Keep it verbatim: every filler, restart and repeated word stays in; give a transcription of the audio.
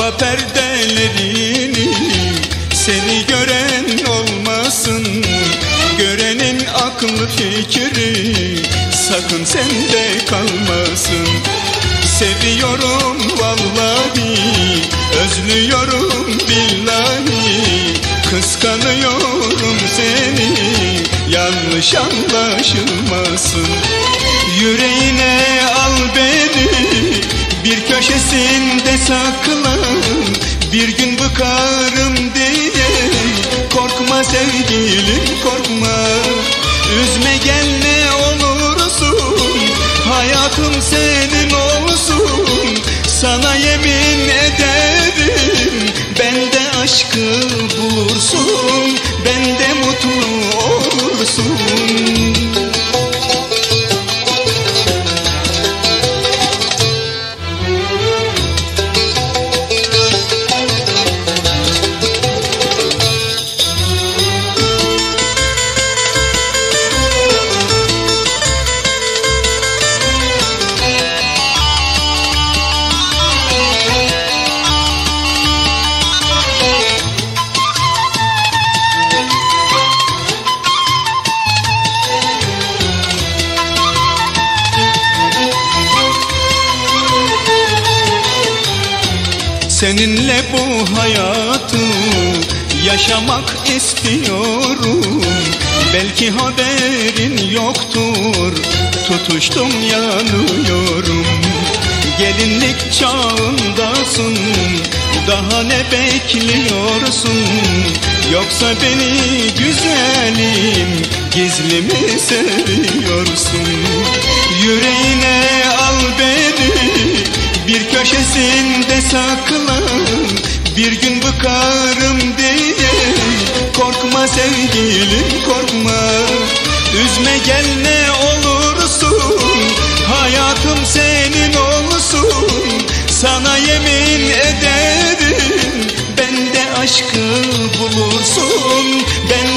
Kapa perdelerini, seni gören olmasın. Görenin aklı fikri sakın sende kalmasın. Seviyorum vallahi, özlüyorum billahi. Kıskanıyorum seni, yanlış anlaşılmasın. Yüreğine al beni, bir köşesinde sakla. Bir gün bıkarım diye korkma sevgilim, korkma. Üzme gel ne olursun, hayatım senin olsun. Sana yemin ederim, bende aşkı bulursun, bende mutlu olursun. Seninle bu hayatı yaşamak istiyorum. Belki haberin yoktur, tutuştum yanıyorum. Gelinlik çağındasın, daha ne bekliyorsun? Yoksa beni güzelim gizli mi seviyorsun? Yüreğine al beni, bir köşesinde sakla. Bir gün bıkarım diye korkma sevgilim, korkma. Üzme gel ne olursun, hayatım senin olsun. Sana yemin ederim, bende aşkı bulursun, ben